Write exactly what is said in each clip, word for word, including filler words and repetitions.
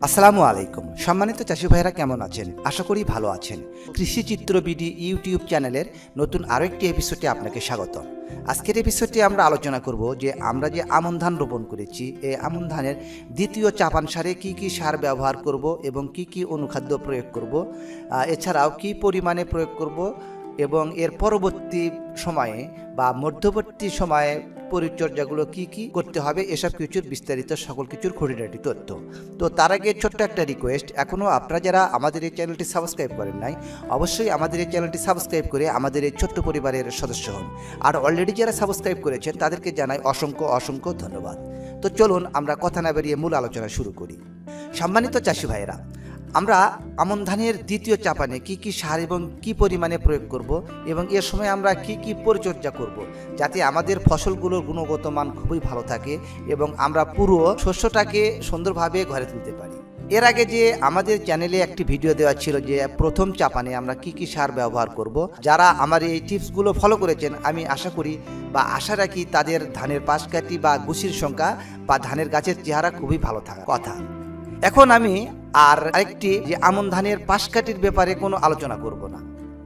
আসসালামু আলাইকুম সম্মানিত চাষি ভাইরা কেমন আছেন? আশা করি ভালো আছেন। কৃষি চিত্র বিডি ইউটিউব চ্যানেলের নতুন আরো একটি এপিসোডে আপনাকে স্বাগত। আজকের এপিসোডে আমরা আলোচনা করব যে আমরা যে আমন ধান রোপণ করেছি এই আমন ধানের দ্বিতীয় চাপান সারে কি কি সার ব্যবহার করব এবং কি কি অনুখাদ্য প্রয়োগ করব, এছাড়াও কি পরিমাণে প্রয়োগ করব এবং এর পরবর্তী সময়ে বা মধ্যবর্তী সময়ে পরিচর্যাগুলো কি কি করতে হবে এসব কিছুর বিস্তারিত সকল কিছুর খুঁটিনাটি তথ্য। তো তার আগে ছোট্ট একটা রিকোয়েস্ট, এখনও আপনারা যারা আমাদের এই চ্যানেলটি সাবস্ক্রাইব করেন নাই অবশ্যই আমাদের এই চ্যানেলটি সাবস্ক্রাইব করে আমাদের এই ছোট্ট পরিবারের সদস্য হন। আর অলরেডি যারা সাবস্ক্রাইব করেছেন তাদেরকে জানাই অসংখ্য অসংখ্য ধন্যবাদ। তো চলুন আমরা কথা না বেরিয়ে মূল আলোচনা শুরু করি। সম্মানিত চাষি ভাইয়েরা, আমরা আমন ধানের দ্বিতীয় চাপানে কি কি সার এবং কি পরিমাণে প্রয়োগ করব এবং এর সময় আমরা কি কি পরিচর্যা করব যাতে আমাদের ফসলগুলোর গুণগত মান খুবই ভালো থাকে এবং আমরা পুরো শস্যটাকে সুন্দরভাবে ঘরে তুলতে পারি। এর আগে যে আমাদের চ্যানেলে একটি ভিডিও দেওয়া ছিল যে প্রথম চাপানে আমরা কি কি সার ব্যবহার করব, যারা আমার এই টিপসগুলো ফলো করেছেন আমি আশা করি বা আশা রাখি তাদের ধানের পাশকাঠি বা গুছির সংখ্যা বা ধানের গাছের চেহারা খুবই ভালো থাকার কথা। এখন আমি আর আরেকটি যে আমন ধানের পাশকাঠির ব্যাপারে কোনো আলোচনা করব না।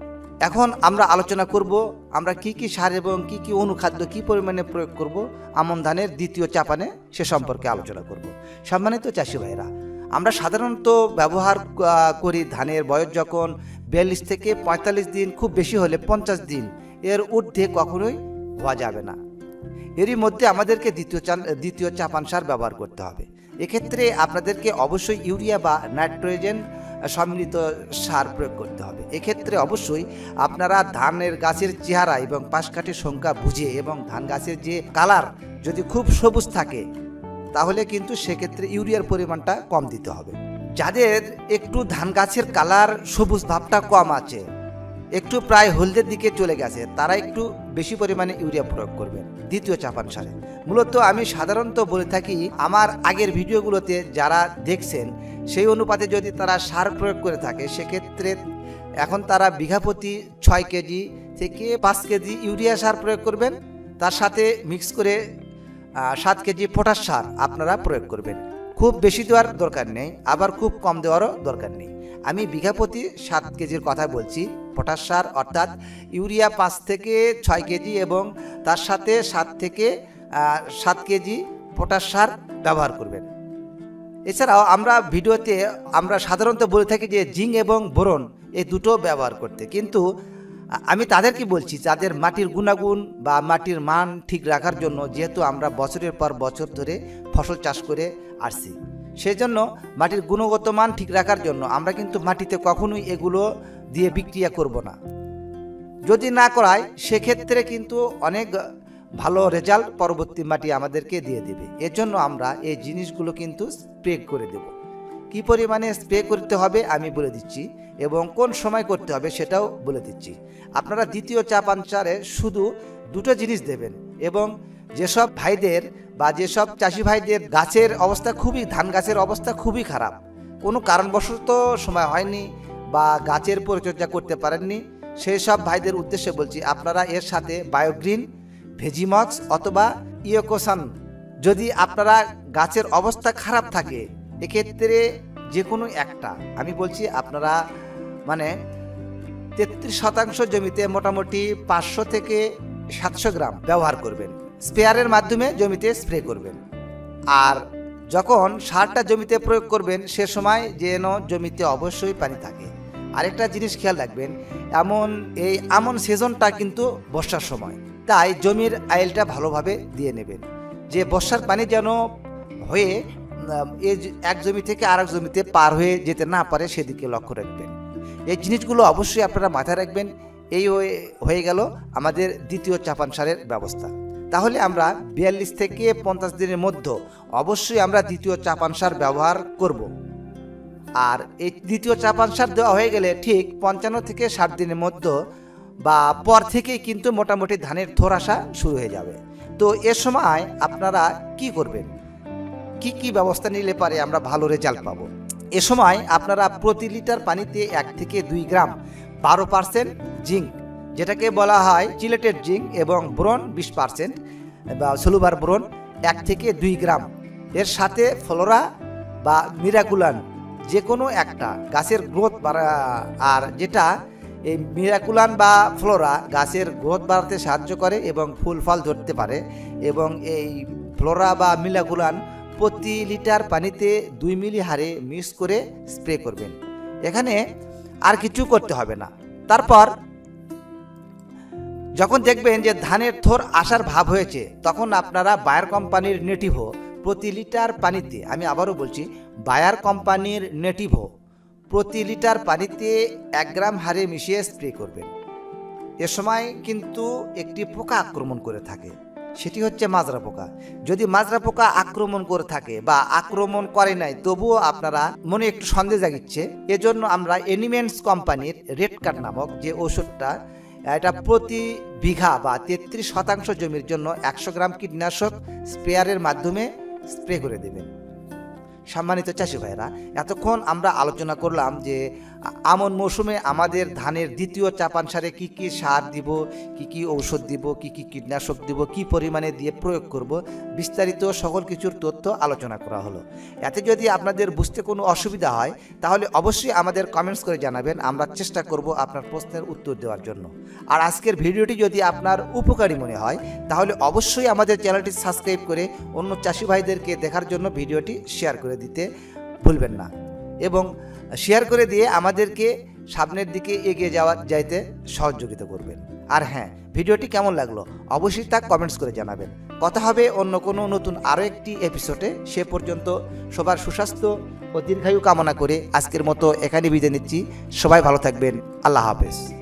এখন আমরা আলোচনা করব আমরা কি কি সার এবং কি কি অনুখাদ্য কি পরিমাণে প্রয়োগ করব আমন ধানের দ্বিতীয় চাপানে সে সম্পর্কে আলোচনা করব। সম্মানিত চাষি ভাইরা, আমরা সাধারণত ব্যবহার করি ধানের বয়স যখন বিয়াল্লিশ থেকে পঁয়তাল্লিশ দিন, খুব বেশি হলে পঞ্চাশ দিন, এর ঊর্ধ্বে কখনোই হওয়া যাবে না। এরই মধ্যে আমাদেরকে দ্বিতীয় দ্বিতীয় চাপান সার ব্যবহার করতে হবে। এক্ষেত্রে আপনাদেরকে অবশ্যই ইউরিয়া বা নাইট্রোজেন সম্মিলিত সার প্রয়োগ করতে হবে। এক্ষেত্রে অবশ্যই আপনারা ধানের গাছের চেহারা এবং পাশকাঠির সংখ্যা বুঝে এবং ধান গাছের যে কালার যদি খুব সবুজ থাকে তাহলে কিন্তু সেক্ষেত্রে ইউরিয়ার পরিমাণটা কম দিতে হবে। যাদের একটু ধান গাছের কালার সবুজ ভাবটা কম আছে, একটু প্রায় হলদের দিকে চলে গেছে, তারা একটু বেশি পরিমাণে ইউরিয়া প্রয়োগ করবেন দ্বিতীয় চাপান সারে। মূলত আমি সাধারণত বলে থাকি আমার আগের ভিডিওগুলোতে যারা দেখছেন সেই অনুপাতে যদি তারা সার প্রয়োগ করে থাকে সেক্ষেত্রে এখন তারা বিঘা প্রতি ছয় কেজি থেকে পাঁচ কেজি ইউরিয়া সার প্রয়োগ করবেন, তার সাথে মিক্স করে সাত কেজি পটাশ সার আপনারা প্রয়োগ করবেন। খুব বেশি দেওয়ার দরকার নেই, আবার খুব কম দেওয়ারও দরকার নেই। আমি বিঘা প্রতি সাত কেজির কথা বলছি। পটাশ সার অর্থাৎ ইউরিয়া পাঁচ থেকে ছয় কেজি এবং তার সাথে সাত থেকে সাত কেজি পটাশ সার ব্যবহার করবেন। এছাড়াও আমরা ভিডিওতে আমরা সাধারণত বলে থাকি যে জিঙ্ক এবং বোরন এই দুটো ব্যবহার করতে, কিন্তু আমি তাদেরকে বলছি যাদের মাটির গুণাগুণ বা মাটির মান ঠিক রাখার জন্য, যেহেতু আমরা বছরের পর বছর ধরে ফসল চাষ করে আসছি, সেই জন্য মাটির গুণগত মান ঠিক রাখার জন্য আমরা কিন্তু মাটিতে কখনোই এগুলো দিয়ে বিক্রিয়া করব না। যদি না করায় সেক্ষেত্রে কিন্তু অনেক ভালো রেজাল্ট পরবর্তী মাটি আমাদেরকে দিয়ে দেবে। এর জন্য আমরা এই জিনিসগুলো কিন্তু স্প্রে করে দেব। কি পরিমাণে স্প্রে করতে হবে আমি বলে দিচ্ছি এবং কোন সময় করতে হবে সেটাও বলে দিচ্ছি। আপনারা দ্বিতীয় চাপান সারে শুধু দুটো জিনিস দেবেন এবং যেসব ভাইদের বা যেসব চাষি ভাইদের গাছের অবস্থা খুবই ধান গাছের অবস্থা খুবই খারাপ, কোনো কারণবশত সময় হয়নি বা গাছের পরিচর্যা করতে পারেননি, সেই সব ভাইদের উদ্দেশ্যে বলছি আপনারা এর সাথে বায়োগ্রিন, ভেজিমক্স অথবা ইয়োকোসান, যদি আপনারা গাছের অবস্থা খারাপ থাকে এক্ষেত্রে যে কোনো একটা, আমি বলছি আপনারা মানে তেত্রিশ শতাংশ জমিতে মোটামুটি পাঁচশো থেকে সাতশো গ্রাম ব্যবহার করবেন। স্প্রেয়ারের মাধ্যমে জমিতে স্প্রে করবেন। আর যখন সারটা জমিতে প্রয়োগ করবেন সে সময় যেন জমিতে অবশ্যই পানি থাকে। আরেকটা জিনিস খেয়াল রাখবেন, এমন এই আমন সিজনটা কিন্তু বর্ষার সময়, তাই জমির আইলটা ভালোভাবে দিয়ে নেবেন যে বর্ষার পানি যেন হয়ে এক জমি থেকে আরেক জমিতে পার হয়ে যেতে না পারে সেদিকে লক্ষ্য রাখবেন। এই জিনিসগুলো অবশ্যই আপনারা মাথায় রাখবেন। এই হয়ে গেল আমাদের দ্বিতীয় চাপান সারের ব্যবস্থা। তাহলে আমরা বিয়াল্লিশ থেকে পঞ্চাশ দিনের মধ্যে অবশ্যই আমরা দ্বিতীয় চাপান সার ব্যবহার করব। আর এই দ্বিতীয় চাপান সার দেওয়া হয়ে গেলে ঠিক পঞ্চান্ন থেকে ষাট দিনের মধ্যে বা পর থেকেই কিন্তু মোটামুটি ধানের থোর আসা শুরু হয়ে যাবে। তো এ সময় আপনারা কি করবেন, কি কি ব্যবস্থা নিলে পারে আমরা ভালো রেজাল্ট পাবো। এ সময় আপনারা প্রতি লিটার পানিতে এক থেকে দুই গ্রাম বারো পার্সেন্ট জিঙ্ক, যেটাকে বলা হয় চিলেটেড জিঙ্ক, এবং বোরন বিশ পার্সেন্ট বা সলুবার বোরন এক থেকে দুই গ্রাম, এর সাথে ফ্লোরা বা মিরাকুলান যে কোনো একটা গাছের গ্রোথ বাড়া, আর যেটা এই মিরাকুলান বা ফ্লোরা গাছের গ্রোথ বাড়াতে সাহায্য করে এবং ফুল ফল ধরতে পারে। এবং এই ফ্লোরা বা মিরাকুলান প্রতি লিটার পানিতে দুই মিলি হারে মিক্স করে স্প্রে করবেন। এখানে আর কিছু করতে হবে না। তারপর যখন দেখবেন যে ধানের থোর আসার ভাব হয়েছে, তখন আপনারা বায়ার কোম্পানির নেটিভো প্রতি লিটার পানিতে, আমি আবারও বলছি, বায়ার কোম্পানির নেটিভো প্রতি লিটার পানিতে এক গ্রাম হারে মিশিয়ে স্প্রে করবেন। এ সময় কিন্তু একটি পোকা আক্রমণ করে থাকে, সেটি হচ্ছে মাজরা পোকা। যদি মাজরা পোকা আক্রমণ করে থাকে বা আক্রমণ করে নাই তবুও আপনারা মনে একটু সন্দেহ জাগিচ্ছে, এজন্য আমরা এনিমেন্টস কোম্পানির রেড কার্ড নামক যে ওষুধটা, এটা প্রতি বিঘা বা তেত্রিশ শতাংশ জমির জন্য একশো গ্রাম কীটনাশক স্প্রেয়ারের মাধ্যমে স্প্রে করে দেবেন। সম্মানিত চাষি ভাইরা, এতক্ষণ আমরা আলোচনা করলাম যে আমন মৌসুমে আমাদের ধানের দ্বিতীয় চাপান সারে কী কী সার দিব, কি কি ঔষধ দিব, কি কি কীটনাশক দিব, কি পরিমাণে দিয়ে প্রয়োগ করব, বিস্তারিত সকল কিছুর তথ্য আলোচনা করা হলো। এতে যদি আপনাদের বুঝতে কোনো অসুবিধা হয় তাহলে অবশ্যই আমাদের কমেন্টস করে জানাবেন, আমরা চেষ্টা করব আপনার প্রশ্নের উত্তর দেওয়ার জন্য। আর আজকের ভিডিওটি যদি আপনার উপকারী মনে হয় তাহলে অবশ্যই আমাদের চ্যানেলটি সাবস্ক্রাইব করে অন্য চাষি ভাইদেরকে দেখার জন্য ভিডিওটি শেয়ার করে দিতে ভুলবেন না, এবং শেয়ার করে দিয়ে আমাদেরকে সামনের দিকে এগিয়ে যাওয়া যাইতে সহযোগিতা করবেন। আর হ্যাঁ, ভিডিওটি কেমন লাগলো অবশ্যই তা কমেন্টস করে জানাবেন। কথা হবে অন্য কোনো নতুন আরও একটি এপিসোডে। সে পর্যন্ত সবার সুস্বাস্থ্য ও দীর্ঘায়ু কামনা করে আজকের মতো এখানে বিদায় নিচ্ছি। সবাই ভালো থাকবেন। আল্লাহ হাফেজ।